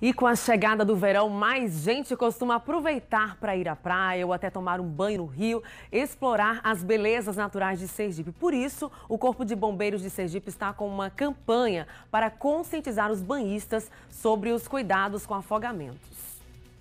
E com a chegada do verão, mais gente costuma aproveitar para ir à praia ou até tomar um banho no rio, explorar as belezas naturais de Sergipe. Por isso, o Corpo de Bombeiros de Sergipe está com uma campanha para conscientizar os banhistas sobre os cuidados com afogamentos.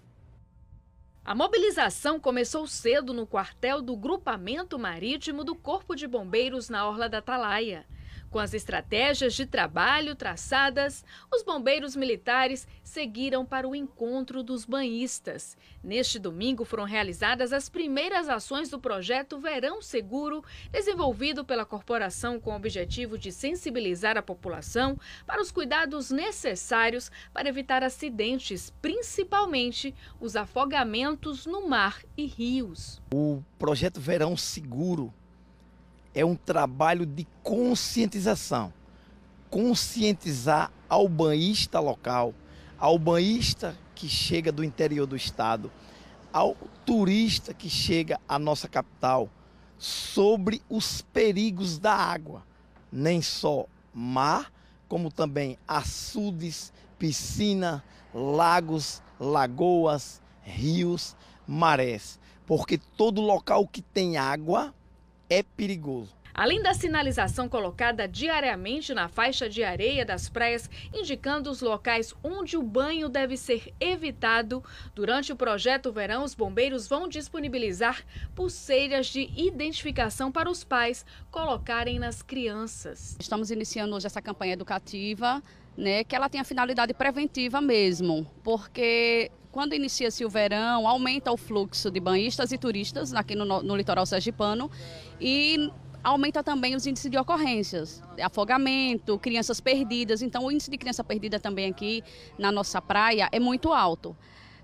A mobilização começou cedo no quartel do Grupamento Marítimo do Corpo de Bombeiros na Orla da Atalaia. Com as estratégias de trabalho traçadas, os bombeiros militares seguiram para o encontro dos banhistas. Neste domingo foram realizadas as primeiras ações do projeto Verão Seguro, desenvolvido pela corporação com o objetivo de sensibilizar a população para os cuidados necessários para evitar acidentes, principalmente os afogamentos no mar e rios. O projeto Verão Seguro é um trabalho de conscientização. Conscientizar ao banhista local, ao banhista que chega do interior do estado, ao turista que chega à nossa capital, sobre os perigos da água. Nem só mar, como também açudes, piscina, lagos, lagoas, rios, marés. Porque todo local que tem água é perigoso. Além da sinalização colocada diariamente na faixa de areia das praias, indicando os locais onde o banho deve ser evitado, durante o projeto Verão, os bombeiros vão disponibilizar pulseiras de identificação para os pais colocarem nas crianças. Estamos iniciando hoje essa campanha educativa, que ela tem a finalidade preventiva mesmo, porque quando inicia-se o verão, aumenta o fluxo de banhistas e turistas aqui no litoral sergipano e aumenta também os índices de ocorrências, afogamento, crianças perdidas. Então, o índice de criança perdida também aqui na nossa praia é muito alto.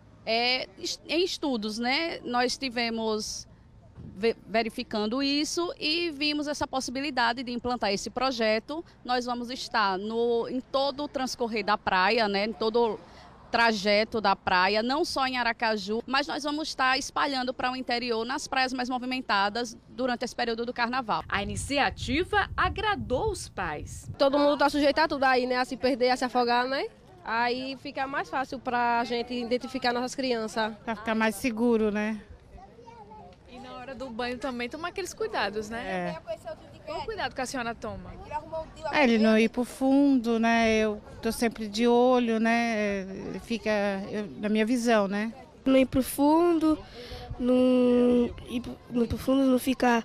Em estudos, nós tivemos verificando isso e vimos essa possibilidade de implantar esse projeto. Nós vamos estar em todo o transcorrer da praia, em todo trajeto da praia, não só em Aracaju, mas nós vamos estar espalhando para o interior, nas praias mais movimentadas, durante esse período do carnaval. A iniciativa agradou os pais. Todo mundo está sujeito a tudo aí, a se perder, a se afogar, Aí fica mais fácil para a gente identificar nossas crianças. Para ficar mais seguro, E na hora do banho também tomar aqueles cuidados, Qual o cuidado que a senhora toma? Ele não ir pro fundo, Eu tô sempre de olho, Ele fica na minha visão, Não ir pro fundo, não ficar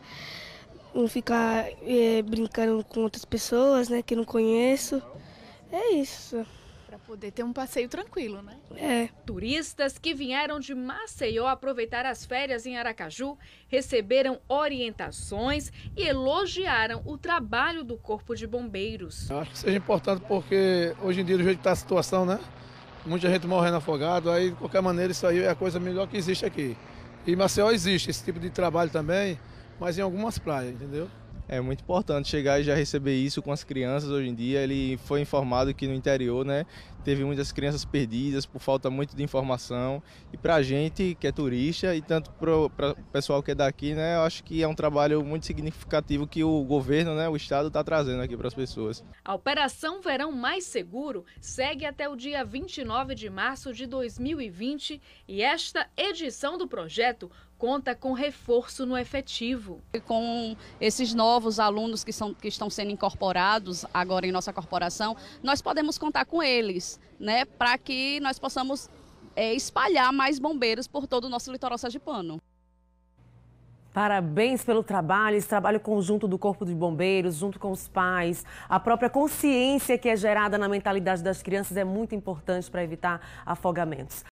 brincando com outras pessoas, que não conheço. É isso. Para poder ter um passeio tranquilo, É. Turistas que vieram de Maceió aproveitar as férias em Aracaju receberam orientações e elogiaram o trabalho do Corpo de Bombeiros. Eu acho que seja importante porque hoje em dia, do jeito que está a situação, muita gente morrendo afogado, aí de qualquer maneira isso aí é a coisa melhor que existe aqui. E em Maceió existe esse tipo de trabalho também, mas em algumas praias, entendeu? É muito importante chegar e já receber isso com as crianças hoje em dia. Ele foi informado que no interior, teve muitas crianças perdidas por falta muito de informação. E para a gente que é turista e tanto para o pessoal que é daqui, eu acho que é um trabalho muito significativo que o governo, o Estado está trazendo aqui para as pessoas. A Operação Verão Mais Seguro segue até o dia 29 de março de 2020 e esta edição do projeto conta com reforço no efetivo. Com esses novos alunos que estão sendo incorporados agora em nossa corporação, nós podemos contar com eles, para que nós possamos espalhar mais bombeiros por todo o nosso litoral sergipano. Parabéns pelo trabalho, esse trabalho conjunto do Corpo de Bombeiros, junto com os pais. A própria consciência que é gerada na mentalidade das crianças é muito importante para evitar afogamentos.